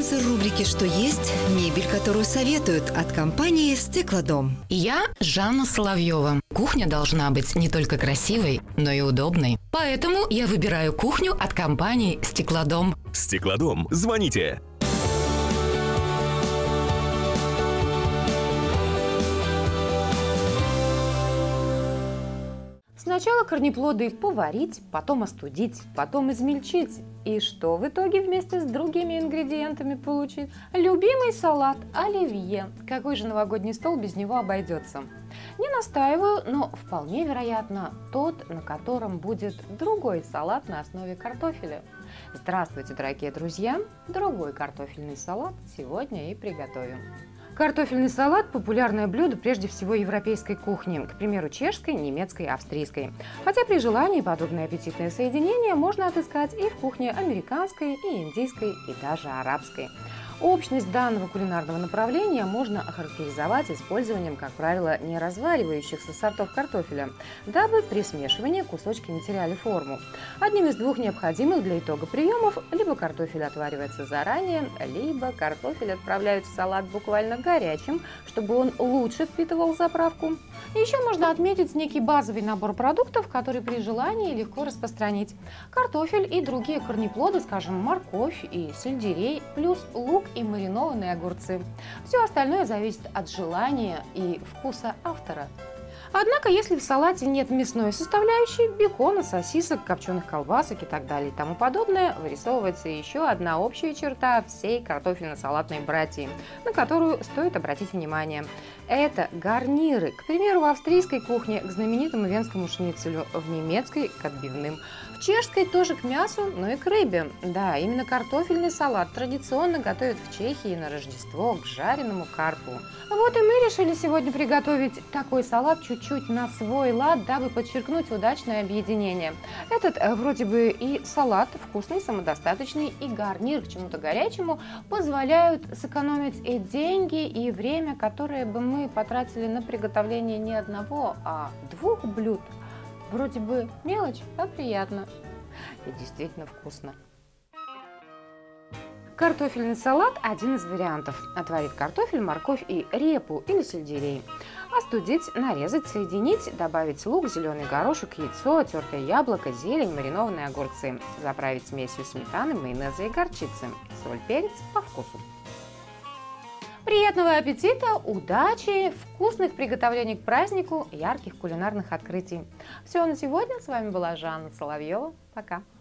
Спонсор рубрики «Что есть» – мебель, которую советуют от компании «Стеклодом». Я Жанна Соловьева. Кухня должна быть не только красивой, но и удобной. Поэтому я выбираю кухню от компании «Стеклодом». «Стеклодом». Звоните! Сначала корнеплоды поварить, потом остудить, потом измельчить. И что в итоге вместе с другими ингредиентами получить? Любимый салат оливье. Какой же новогодний стол без него обойдется? Не настаиваю, но вполне вероятно тот, на котором будет другой салат на основе картофеля. Здравствуйте, дорогие друзья! Другой картофельный салат сегодня и приготовим. Картофельный салат – популярное блюдо прежде всего европейской кухни, к примеру, чешской, немецкой, австрийской. Хотя при желании подобное аппетитное соединение можно отыскать и в кухне американской, и индийской, и даже арабской. Общность данного кулинарного направления можно охарактеризовать использованием, как правило, не разваривающихся сортов картофеля, дабы при смешивании кусочки не теряли форму. Одним из двух необходимых для итога приемов либо картофель отваривается заранее, либо картофель отправляют в салат буквально горячим, чтобы он лучше впитывал заправку. Еще можно отметить некий базовый набор продуктов, который при желании легко распространить. Картофель и другие корнеплоды, скажем, морковь и сельдерей, плюс лук и маринованные огурцы. Все остальное зависит от желания и вкуса автора. Однако, если в салате нет мясной составляющей, бекона, сосисок, копченых колбасок и так далее и тому подобное, вырисовывается еще одна общая черта всей картофельно-салатной братьи, на которую стоит обратить внимание. Это гарниры. К примеру, в австрийской кухне к знаменитому венскому шницелю, в немецкой – к отбивным, в чешской тоже к мясу, но и к рыбе. Да, именно картофельный салат традиционно готовят в Чехии на Рождество к жареному карпу. Вот и мы решили сегодня приготовить такой салат чуть-чуть на свой лад, дабы подчеркнуть удачное объединение. Этот вроде бы и салат вкусный, самодостаточный, и гарнир к чему-то горячему позволяют сэкономить и деньги, и время, которые бы мы потратили на приготовление не одного, а двух блюд. Вроде бы мелочь, а приятно. И действительно вкусно. Картофельный салат – один из вариантов. Отварить картофель, морковь и репу или сельдерей. Остудить, нарезать, соединить, добавить лук, зеленый горошек, яйцо, тертое яблоко, зелень, маринованные огурцы. Заправить смесью сметаны, майонеза и горчицы. Соль, перец по вкусу. Приятного аппетита, удачи, вкусных приготовлений к празднику, ярких кулинарных открытий. Все на сегодня. С вами была Жанна Соловьева. Пока.